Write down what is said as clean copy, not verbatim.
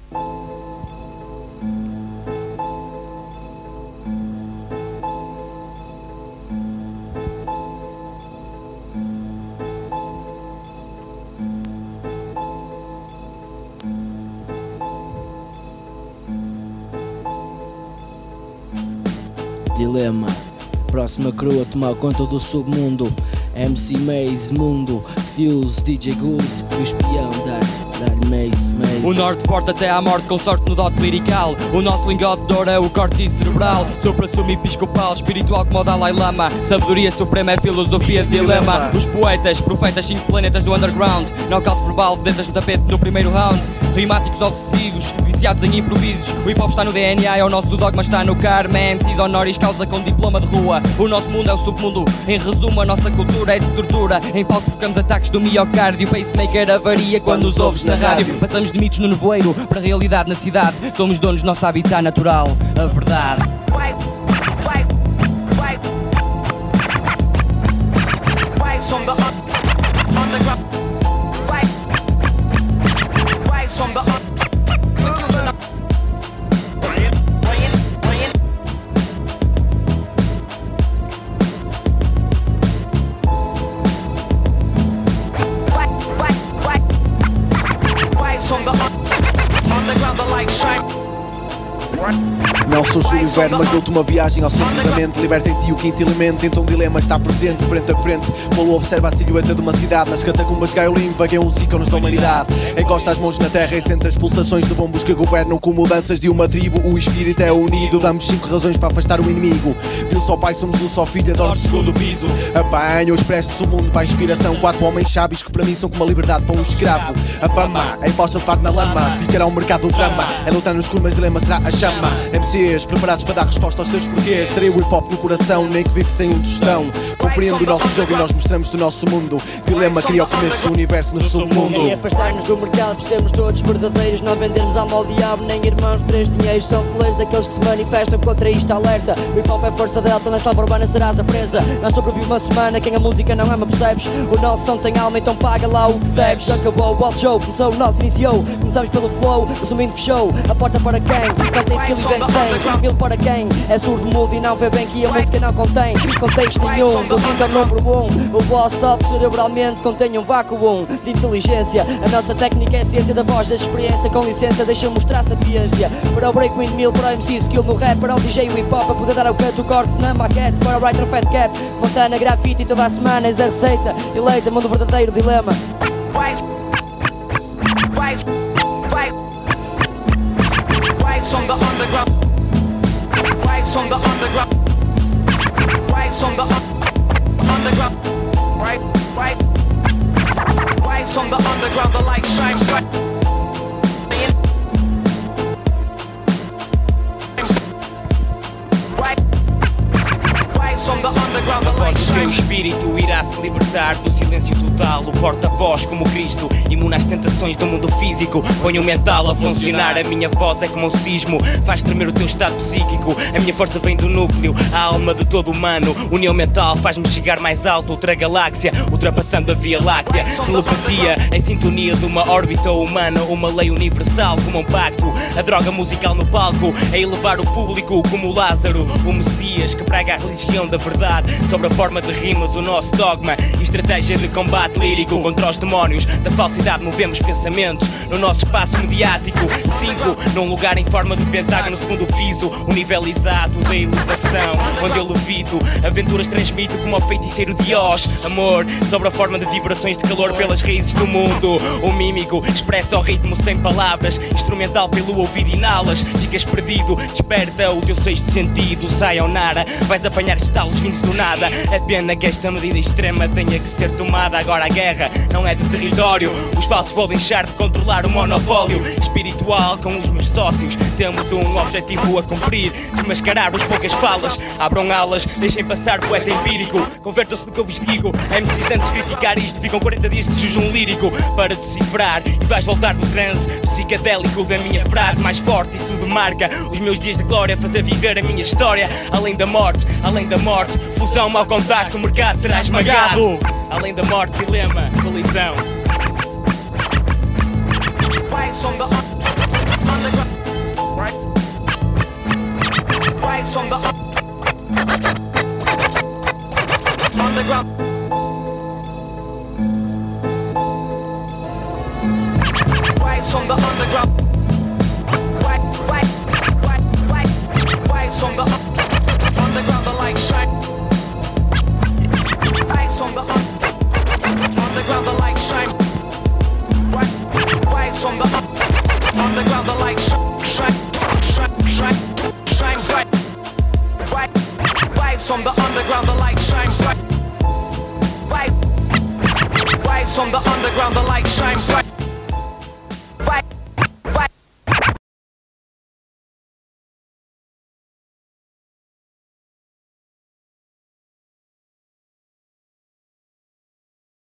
Dilema, próxima crew a tomar conta do submundo. MC Maze, Mundo, Fuse, DJ Goose, o espião, dar-lhe Maze. O norte forte até à morte com sorte no dote lirical. O nosso lingote de ouro é o corte cerebral. Supra-sumo episcopal, espiritual como o Dalai Lama. Sabedoria suprema é filosofia de dilema. Os poetas, profetas, 5 planetas do underground. Knockout verbal, vedetas no tapete no primeiro round. Rimáticos obsessivos, viciados em improvisos. O hip hop está no DNA, é o nosso dogma, está no karma. MCs honoris causa com diploma de rua. O nosso mundo é o submundo, em resumo a nossa cultura é de tortura. Em palco provocamos ataques do miocárdio. Pacemaker avaria quando os ouves na rádio. Passamos de mitos no nevoeiro para a realidade na cidade. Somos donos do nosso habitat natural, a verdade. Não sou Júlio Verne, mas dou-te uma viagem ao centro da mente. Liberta em ti o quinto elemento, então o dilema está presente, frente a frente. Polo observa a silhueta de uma cidade. Nas catacumbas Gaiolim vagueiam os ícones da humanidade. Encosta as mãos na terra e sente as pulsações de bombos que governam com mudanças de uma tribo. O espírito é unido, damos 5 razões para afastar o inimigo. De um só pai somos um só filho, adoro o segundo piso. Apanha os prestes do mundo para a inspiração. 4 homens sábios que para mim são como a liberdade para um escravo. A fama, a imposta de parte na lama. Ficará um mercado do drama, é lutar no escuro mas dilema será a chama. MCs preparados para dar resposta aos teus porquês. Terei o hip hop no coração, nem que vive sem um tostão. Compreendo o nosso jogo e nós mostramos do nosso mundo. Dilema cria o começo do universo no submundo. Em afastar-nos do mercado, por sermos todos verdadeiros. Não vendermos alma ao diabo, nem irmãos, 3 dinheiros. São fuleiros aqueles que se manifestam contra isto, alerta. O hip hop é força delta, na selva urbana serás a presa. Não sobrevive uma semana, quem a música não ama, percebes? O nosso som tem alma, então paga lá o que deves. Acabou o Wild Show, começou o nosso, iniciou. Começamos pelo flow, resumindo fechou. A porta para quem? Quem tem skill e vende 100. 1000 para quem? É surdo, mudo e não vê bem que a música não contém contexto nenhum. Do 5 ao número 1. O boss top cerebralmente contém um vácuo de inteligência. A nossa técnica é a ciência da voz, da experiência. Com licença, deixa mostrar sapiência. Para o break windmill, para o MC skill no rap. Para o DJ o hip hop, a poder dar ao cut o corte na maquete. Para o writer fat cap, Montana grafite e toda a semana és a receita. Eleita, mundo verdadeiro dilema. From the underground, from the underground, right, from the underground, the light shines bright. Após o teu espírito irá se libertar do silêncio total. O porta-voz como Cristo, imune às tentações do mundo físico. Põe o mental a funcionar, a minha voz é como um sismo. Faz tremer o teu estado psíquico. A minha força vem do núcleo, a alma de todo humano. União mental faz-me chegar mais alto. Outra galáxia, ultrapassando a Via Láctea. Telepatia em sintonia de uma órbita humana. Uma lei universal como um pacto. A droga musical no palco, a elevar o público como Lázaro, o Messias que prega a religião da verdade. Sobre a forma de rimas, o nosso dogma e estratégia de combate lírico. Contra os demónios da falsidade movemos pensamentos no nosso espaço mediático. 5, num lugar em forma de pentágono, segundo piso. O nível exato da elevação, onde eu levito. Aventuras transmito como ao feiticeiro de Oz. Amor, sobre a forma de vibrações de calor pelas raízes do mundo. O mímico expressa o ritmo sem palavras. Instrumental pelo ouvido inalas. Ficas perdido, desperta o teu sexto sentido. Sayonara, vais apanhar estalos vindos do nada. É pena que esta medida extrema tenha que ser tomada. Agora a guerra não é de território. Os falsos vão deixar de controlar o monopólio espiritual com os meus sócios. Temos um objetivo a cumprir: desmascarar as poucas falas. Abram alas, deixem passar poeta empírico. Convertam-se no que eu vos digo. MCs antes de criticar isto ficam 40 dias de jejum lírico para decifrar. E vais voltar do transe psicadélico da minha frase mais forte. Isso demarca os meus dias de glória, fazer viver a minha história. Além da morte, fusão, mau contacto, o mercado será esmagado. Além da morte, dilema, colisão. underground. Right. Waves from the underground. Waves from the underground. Waves from the underground. The light shine. Waves from the underground. The light shine. Waves from the underground. The light shine bright. Waves from the underground. The light shine bright. Waves from the underground. The light